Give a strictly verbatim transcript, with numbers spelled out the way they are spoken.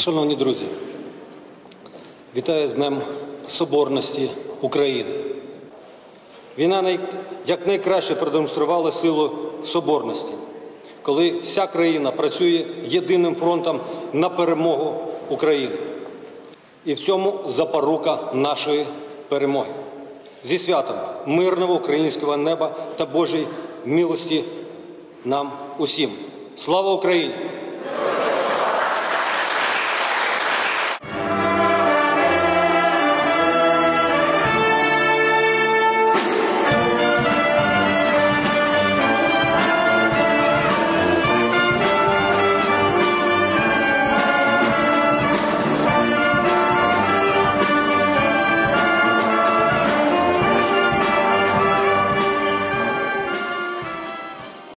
Шановні друзі, вітаю з Днем Соборності України. Війна якнайкраще продемонструвала силу соборності, коли вся країна працює єдиним фронтом на перемогу України. І в цьому запорука нашої перемоги. Зі святом мирного українського неба та Божої милості нам усім. Слава Україні!